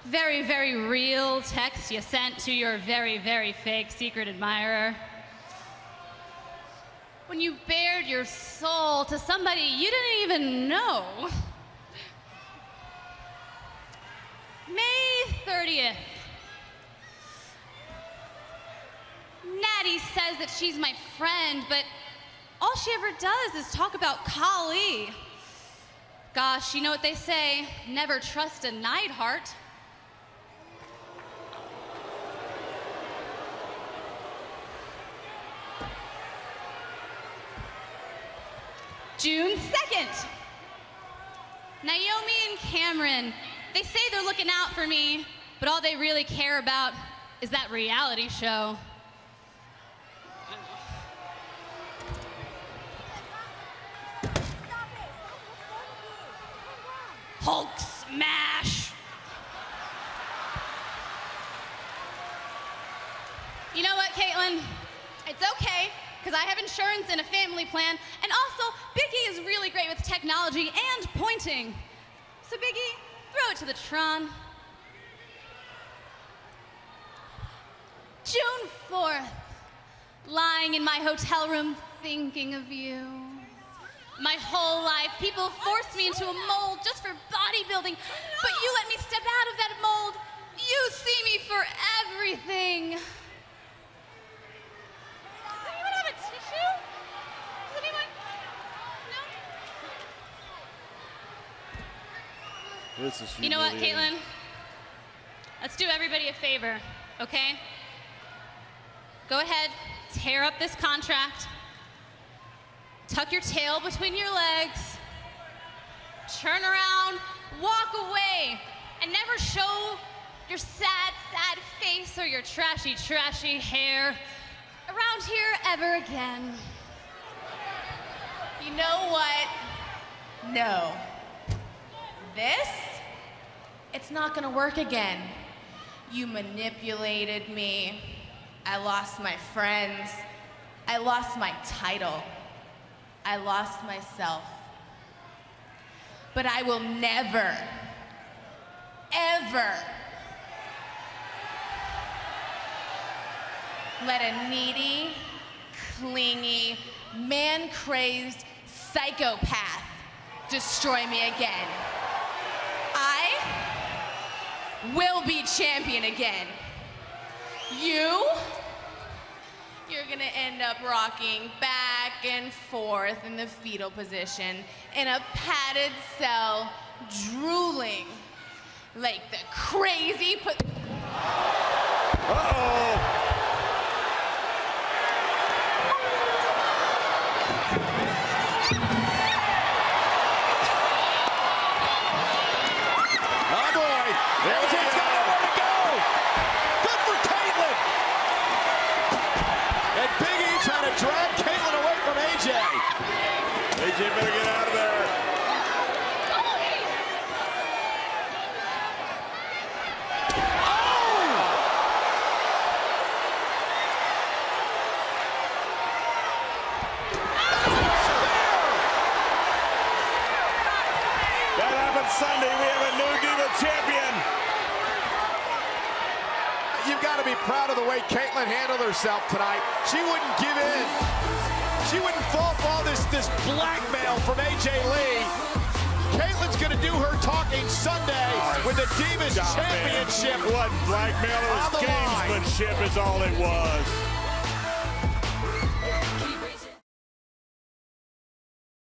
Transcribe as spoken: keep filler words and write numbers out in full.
very, very real text you sent to your very, very fake secret admirer. When you bared your soul to somebody you didn't even know. May thirtieth. Natty says that she's my friend, but all she ever does is talk about Kali. Gosh, you know what they say, never trust a Neidhart. June second. Naomi and Cameron, they say they're looking out for me, but all they really care about is that reality show. Hulk smash. You know what, Kaitlyn? It's okay, because I have insurance and a family plan, and also, Biggie is really great with technology and pointing. So Biggie, throw it to the Tron. June fourth, lying in my hotel room thinking of you. My whole life, people forced me into a mold just for bodybuilding, but you let me step out of that mold. You see me for everything. Does anyone have a tissue? Does anyone? No? This is you know what, Kaitlyn? Let's do everybody a favor, okay? Go ahead, tear up this contract. Tuck your tail between your legs, turn around, walk away, and never show your sad, sad face or your trashy, trashy hair around here ever again. You know what? No. This, it's not gonna work again. You manipulated me. I lost my friends. I lost my title. I lost myself. But I will never, ever let a needy, clingy, man-crazed psychopath destroy me again. I will be champion again. You? You're gonna end up rocking back and forth in the fetal position in a padded cell, drooling like the crazy put- Uh-oh! Oh boy! A J's got nowhere to go! Good for Kaitlyn! And Big E trying to drag Kaitlyn away from A J. A J better get out of there. Oh! That happened Sunday. We have a new Diva champion. You've got to be proud of the way Kaitlyn handled herself tonight. She wouldn't give in. She wouldn't fall for all this, this blackmail from A J Lee. Kaitlyn's going to do her talking Sunday with the Divas Championship. It wasn't blackmail, it was gamesmanship is all it was.